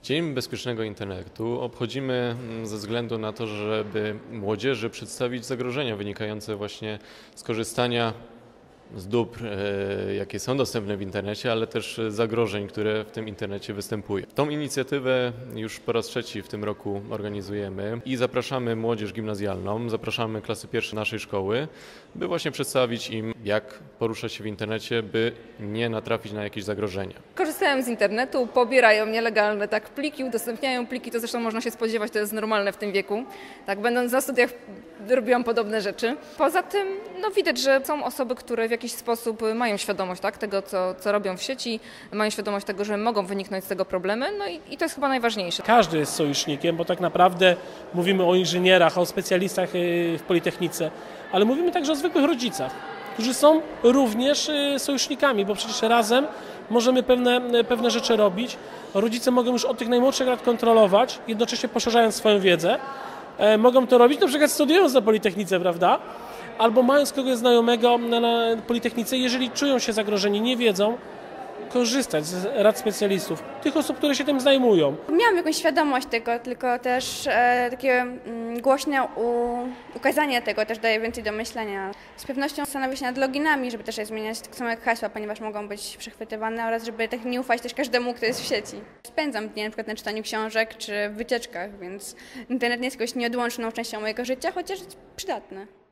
Dzień Bezpiecznego Internetu obchodzimy ze względu na to, żeby młodzieży przedstawić zagrożenia wynikające właśnie z korzystania z dóbr, jakie są dostępne w internecie, ale też zagrożeń, które w tym internecie występują. Tą inicjatywę już po raz trzeci w tym roku organizujemy i zapraszamy młodzież gimnazjalną, zapraszamy klasy pierwsze naszej szkoły, by właśnie przedstawić im, jak poruszać się w internecie, by nie natrafić na jakieś zagrożenia. Korzystają z internetu, pobierają nielegalne pliki, udostępniają pliki, to zresztą można się spodziewać, to jest normalne w tym wieku. Tak, będąc na studiach robiłam podobne rzeczy. Poza tym widać, że są osoby, które w jakiś sposób mają świadomość tego, co robią w sieci, mają świadomość tego, że mogą wyniknąć z tego problemy, i to jest chyba najważniejsze. Każdy jest sojusznikiem, bo tak naprawdę mówimy o inżynierach, o specjalistach w Politechnice, ale mówimy także o zwykłych rodzicach, którzy są również sojusznikami, bo przecież razem możemy pewne rzeczy robić. Rodzice mogą już od tych najmłodszych lat kontrolować, jednocześnie poszerzając swoją wiedzę. Mogą to robić, na przykład studiując na Politechnice, prawda? Albo mając kogoś znajomego na Politechnice, jeżeli czują się zagrożeni, nie wiedzą, korzystać z rad specjalistów, tych osób, które się tym zajmują. Miałam jakąś świadomość tego, tylko też takie głośne ukazanie tego też daje więcej do myślenia. Z pewnością zastanowię się nad loginami, żeby też je zmieniać, tak samo jak hasła, ponieważ mogą być przechwytywane oraz żeby tak nie ufać też każdemu, kto jest w sieci. Spędzam dnie na przykład na czytaniu książek czy wycieczkach, więc internet nie jest jakąś nieodłączną częścią mojego życia, chociaż jest przydatny.